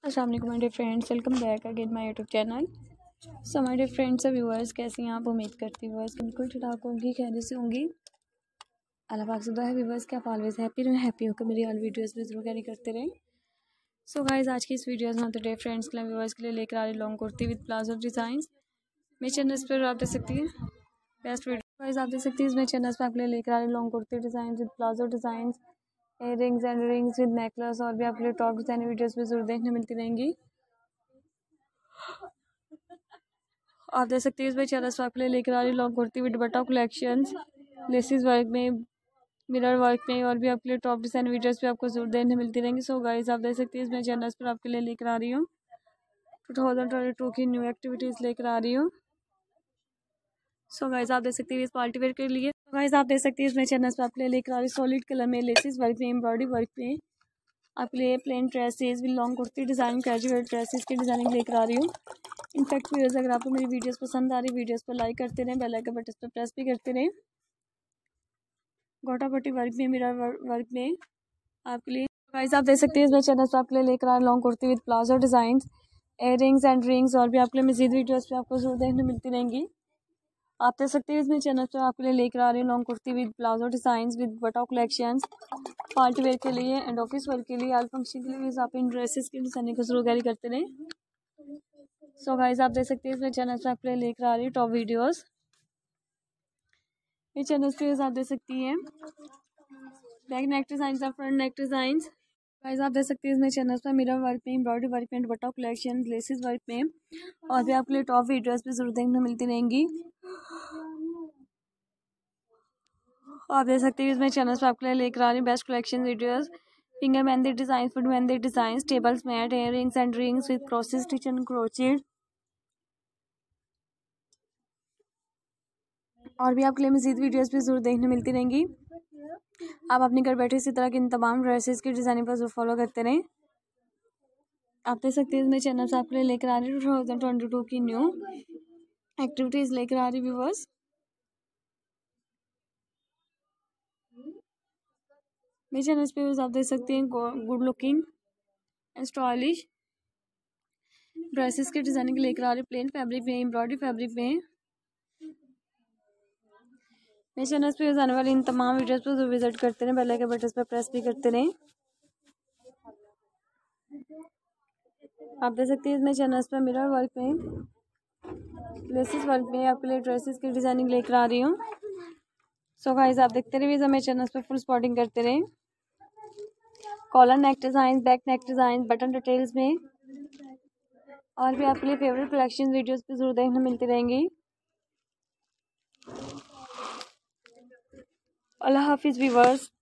अस्सलाम वालेकुम my dear friends, welcome back again my YouTube channel. So my dear friends और viewers, कैसी हैं आप? उम्मीद करती हूँ व्यूअर्स बिल्कुल ठीक ठाक होंगी, खैरियत से होंगी। अल्लाह पाक से दुआ है व्यूअर्स कि आप ऑलवेज हैप्पी रहें, हैप्पी होकर मेरी ऑल वीडियोस भी जरूर कैरी करते रहें। सो गाइस, आज की इस वीडियो में तो डियर फ्रेंड्स के लिए व्यूअर्स के लिए लेकर आ रही long kurti with palazzo design. मेरे चैनल पर आप देख सकती हैं बेस्ट वीडियो गाइस, आप देख सकती हैं इसमें चैनल पर आप लेकर आ रही long kurti design with palazzo design, rings and rings with necklace, और भी आपके लिए टॉप डिज़ाइन वीडियोस भी जरूर देखने मिलती रहेंगी। आप देख सकते हैं इसमें चैनल पर आपके लिए लेकर आ रही long kurti with dupatta collections, laces work में, मिरर वर्क में, और भी आपके लिए टॉप डिज़ाइन वीडियोस भी आपको जरूर देखने मिलती रहेंगी। सो गाइस, आप देख सकते हैं इसमें चैनल पर आपके लिए लेकर आ रही हूँ 2022 की न्यू एक्टिविटीज़ लेकर आ रही हूँ। सो गाइस, आप देख सकते हैं इस पार्टी वेयर के लिए। गाइस, आप देख सकते हैं इसमें चैनल पर आपके लिए लेकर आ रही सॉलिड कलर में, लेसिस वर्क में, एम्ब्रॉयडरी वर्क में आपके लिए plain dresses with long kurti design, casual dresses की डिज़ाइनिंग लेकर आ रही हूँ। इनफैक्ट व्यूअर्स, अगर आपको मेरी वीडियोस पसंद आ रही, वीडियोस पर लाइक करते रहें, बेल आइकन बटन पर प्रेस भी करते रहें। गोटा पट्टी वर्क में, मिरर वर्क में आपके लिए। गाइस, आप देख सकते हैं इसमें चैनल पर आपके लिए लेकर आ रही long kurti with palazzo design, earrings and rings, और भी आपके लिए मज़ीद वीडियोस पे आपको जरूर देखने मिलती रहेंगी। आप देख सकते हैं इसमें चैनल पर आपके लिए लेकर आ रही long kurti with palazzo design with बटा कलेक्शंस, पार्टी वेयर के लिए एंड ऑफिस वर्क के लिए, आल फंक्शन के लिए आप इन ड्रेसेस की डिजाइनिंग को जरूर कैरी करते रहें। सो गाइस, आप देख सकते हैं इसमें चैनल पर आपके लिए लेकर आ रही टॉप वीडियोस। ये चैनल पे आप देख सकती हैं back neck design, front neck design. Guys, आप देख सकते हैं इसमें चैनल पर मिरर वर्क में, एम्ब्रॉयडरी वर्क में, दुपट्टा कलेक्शन, लेसिस वर्क में, और भी आपके लिए टॉप वीडियोस भी जरूर देखने मिलती रहेंगी। आप देख सकते हैं इसमें चैनल पर आपके लिए लेकर आ रही best collection videos, finger mehndi design, foot mehndi design, tables mat, earrings and rings with crosses stitch and crocheted, और भी आपके लिए मज़ीद वीडियोस भी जरूर देखने मिलती रहेंगी। आप अपने घर बैठे इसी तरह के इन तमाम ड्रेसेस की डिज़ाइनिंग पर जरूर फॉलो करते रहें। आप देख सकते हैं इसमें चैनल से आपके लिए लेकर आ रही 2022 की न्यू एक्टिविटीज़ लेकर आ रही व्यूअर्स। मेरे चैनल पे आप देख सकते हैं good looking and stylish dresses की डिज़ाइनिंग लेकर आ रही प्लेन फैब्रिक में, एम्ब्रॉयडरी फैब्रिक में। मेरे चैनल पे आने वाली इन तमाम वीडियोस पर जरूर विजिट करते रहें, बेल आइकन बटन पर प्रेस भी करते रहें। आप देख सकते हैं इसमें चैनल पर मिरर वर्क में, लेसिस वर्क में आपके लिए ड्रेसेस की डिज़ाइनिंग लेकर आ रही हूँ। सो गाइस, आप देखते रहिए, मेरे चैनल पर फुल स्पॉटिंग करते रहें। Collar neck design, back neck design, button details में, और भी आपके लिए फेवरेट कलेक्शन वीडियोस भी जरूर देखने मिलती रहेंगी। अल्लाह हाफिज़ व्यूअर्स।